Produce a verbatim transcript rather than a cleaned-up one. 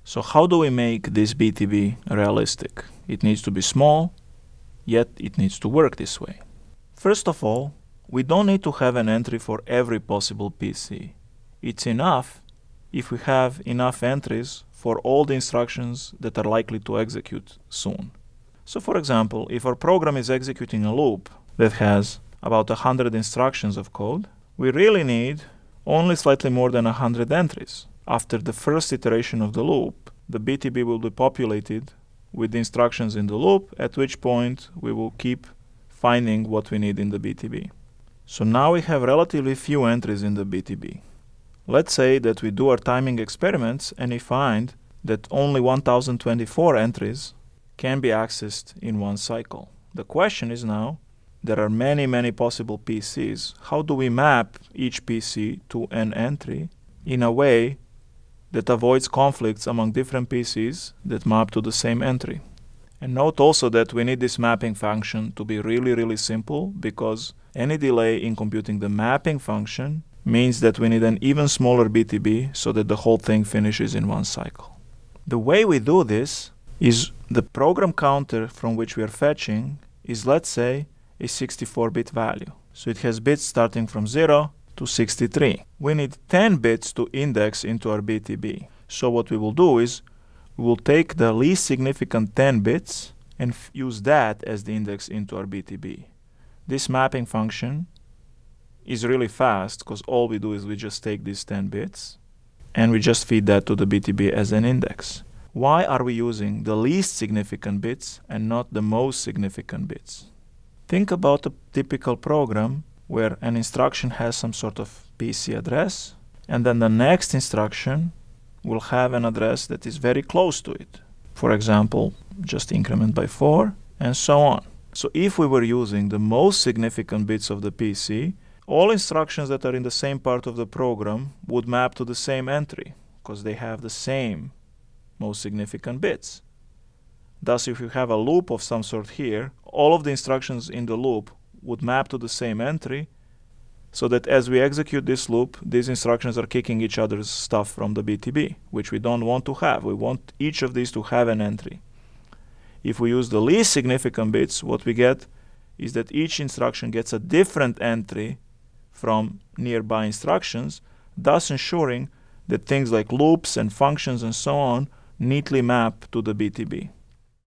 So how do we make this B T B realistic? It needs to be small, yet it needs to work this way. First of all, we don't need to have an entry for every possible P C. It's enough if we have enough entries for all the instructions that are likely to execute soon. So for example, if our program is executing a loop that has about one hundred instructions of code, we really need only slightly more than one hundred entries. After the first iteration of the loop, the B T B will be populated with the instructions in the loop, at which point we will keep finding what we need in the B T B. So now we have relatively few entries in the B T B. Let's say that we do our timing experiments and we find that only one thousand twenty-four entries can be accessed in one cycle. The question is now, there are many, many possible P Cs. How do we map each P C to an entry in a way that avoids conflicts among different P Cs that map to the same entry? And note also that we need this mapping function to be really, really simple, because any delay in computing the mapping function means that we need an even smaller B T B so that the whole thing finishes in one cycle. The way we do this is the program counter from which we are fetching is, let's say, a sixty-four bit value. So it has bits starting from zero to sixty-three. We need ten bits to index into our B T B. So what we will do is we will take the least significant ten bits and use that as the index into our B T B. This mapping function is really fast because all we do is we just take these ten bits and we just feed that to the B T B as an index. Why are we using the least significant bits and not the most significant bits? Think about a typical program where an instruction has some sort of P C address, and then the next instruction will have an address that is very close to it. For example, just increment by four, and so on. So if we were using the most significant bits of the P C, all instructions that are in the same part of the program would map to the same entry, because they have the same most significant bits. Thus, if you have a loop of some sort here, all of the instructions in the loop would map to the same entry, so that as we execute this loop, these instructions are kicking each other's stuff from the B T B, which we don't want to have. We want each of these to have an entry. If we use the least significant bits, what we get is that each instruction gets a different entry from nearby instructions, thus ensuring that things like loops and functions and so on neatly map to the B T B.